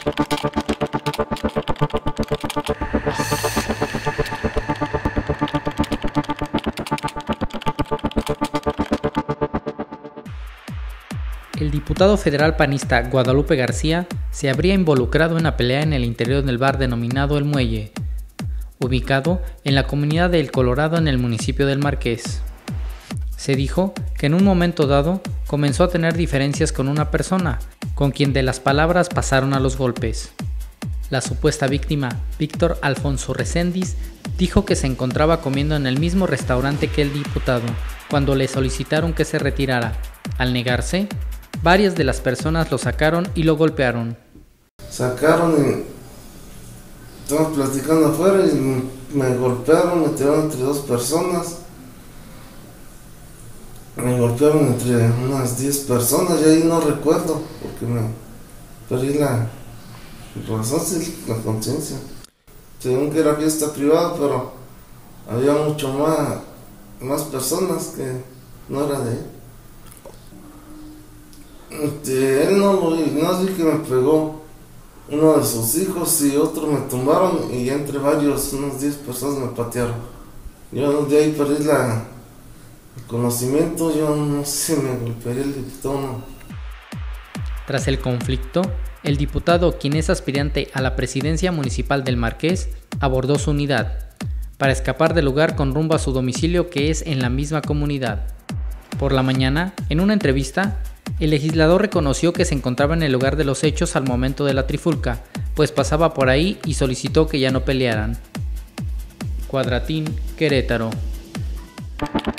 El diputado federal panista Guadalupe García se habría involucrado en una pelea en el interior del bar denominado El Muelle, ubicado en la comunidad de El Colorado en el municipio del Marqués. Se dijo que en un momento dado comenzó a tener diferencias con una persona, con quien de las palabras pasaron a los golpes. La supuesta víctima, Víctor Alfonso Reséndiz, dijo que se encontraba comiendo en el mismo restaurante que el diputado, cuando le solicitaron que se retirara. Al negarse, varias de las personas lo sacaron y lo golpearon. Sacaron y estamos platicando afuera y me golpearon, me tiraron entre dos personas. Me golpearon entre unas 10 personas y ahí no recuerdo porque me perdí la razón, sí, la conciencia. Según que era fiesta privada, pero había mucho más personas que no era de él. Él no lo vi, no vi que me pegó uno de sus hijos y otro me tumbaron y entre varios, unas 10 personas me patearon. Yo de ahí perdí el conocimiento, yo no sé, me golpeé el diputado. No. Tras el conflicto, el diputado, quien es aspirante a la presidencia municipal del Marqués, abordó su unidad para escapar del lugar con rumbo a su domicilio, que es en la misma comunidad. Por la mañana, en una entrevista, el legislador reconoció que se encontraba en el lugar de los hechos al momento de la trifulca, pues pasaba por ahí y solicitó que ya no pelearan. Cuadratín, Querétaro.